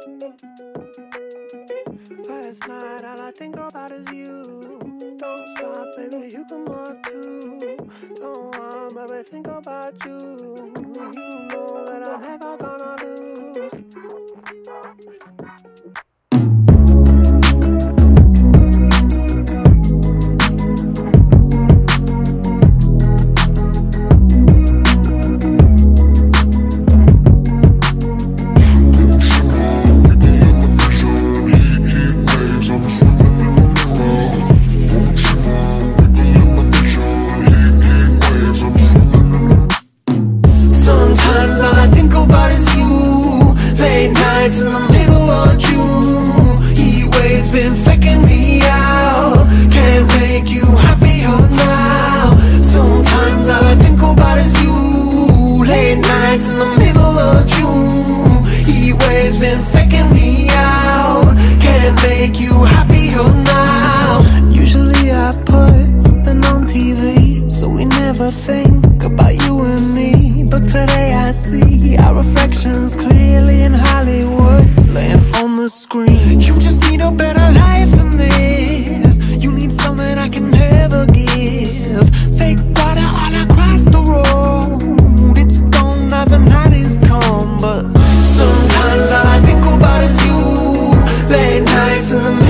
Last night all I think about is you. Don't stop, baby, you can walk too. Don't want, baby, think about you. You know that I'm never gonna lose. Sometimes all I think about is you. Late nights in the middle of June. Heat waves been faking me out. Can't make you happier now. Sometimes all I think about is you. Late nights in the middle of June. Heat waves been faking me out. Can't make you happier now. Usually I put something on TV, so we never think about you and me. But today I see our reflections clearly in Hollywood, laying on the screen. You just need a better life than this. You need something I can never give. Fake water all across the road. It's gone now, the night is come. But sometimes all I think about is you. Late nights in the